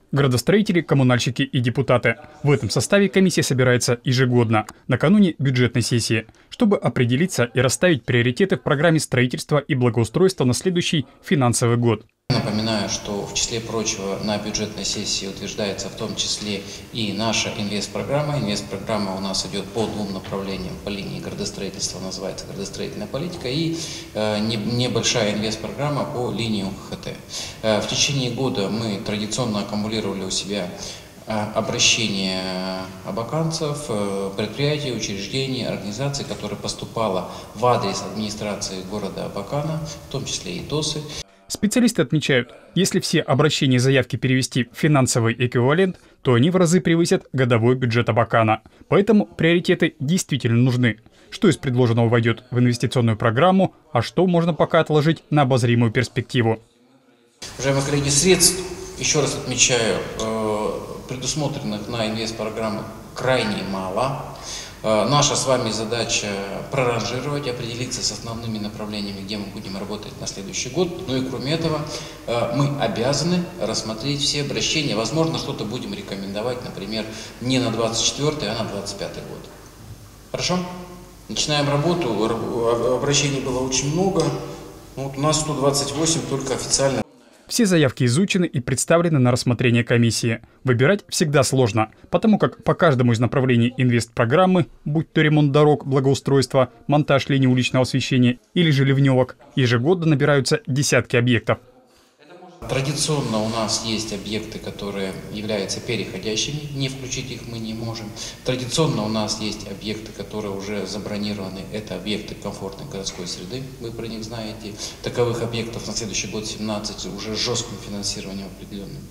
Градостроители, коммунальщики и депутаты. В этом составе комиссия собирается ежегодно, накануне бюджетной сессии, чтобы определиться и расставить приоритеты в программе строительства и благоустройства на следующий финансовый год. Напоминаю, что в числе прочего на бюджетной сессии утверждается в том числе и наша инвестпрограмма. Инвестпрограмма у нас идет по двум направлениям. По линии градостроительства называется градостроительная политика и небольшая инвестпрограмма по линии УХТ. В течение года мы традиционно аккумулировали у себя обращения абаканцев, предприятий, учреждений, организаций, которые поступало в адрес администрации города Абакана, в том числе и ТОСы. Специалисты отмечают, если все обращения и заявки перевести в финансовый эквивалент, то они в разы превысят годовой бюджет Абакана. Поэтому приоритеты действительно нужны. Что из предложенного войдет в инвестиционную программу, а что можно пока отложить на обозримую перспективу. Уважаемые коллеги, средств, еще раз отмечаю, предусмотренных на инвестпрограммы крайне мало. Наша с вами задача проранжировать, определиться с основными направлениями, где мы будем работать на следующий год. Ну и кроме этого, мы обязаны рассмотреть все обращения. Возможно, что-то будем рекомендовать, например, не на 24, а на 25 год. Хорошо? Начинаем работу. Обращений было очень много. Вот у нас 128 только официально. Все заявки изучены и представлены на рассмотрение комиссии. Выбирать всегда сложно, потому как по каждому из направлений инвестпрограммы, будь то ремонт дорог, благоустройство, монтаж линий уличного освещения или же ливневок, ежегодно набираются десятки объектов. Традиционно у нас есть объекты, которые являются переходящими, не включить их мы не можем. Традиционно у нас есть объекты, которые уже забронированы, это объекты комфортной городской среды, вы про них знаете. Таковых объектов на следующий год 17, уже с жестким финансированием определенным.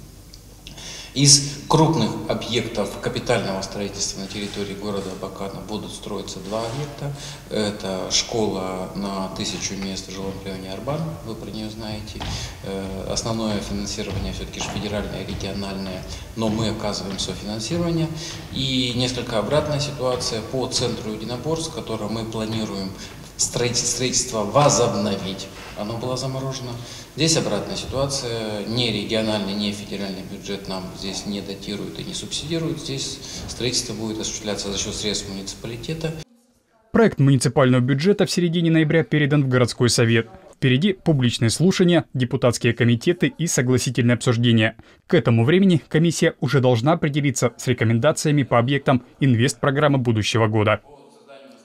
Из крупных объектов капитального строительства на территории города Абакана будут строиться два объекта. Это школа на 1000 мест в жилом районе Арбан, вы про нее знаете. Основное финансирование все-таки же федеральное, региональное, но мы оказываем софинансирование. И несколько обратная ситуация по центру Единоборск, который мы планируем строительство возобновить. Оно было заморожено. Здесь обратная ситуация. Ни региональный, ни федеральный бюджет нам здесь не датируют и не субсидируют. Здесь строительство будет осуществляться за счет средств муниципалитета. Проект муниципального бюджета в середине ноября передан в городской совет. Впереди публичные слушания, депутатские комитеты и согласительные обсуждения. К этому времени комиссия уже должна определиться с рекомендациями по объектам инвестпрограммы будущего года.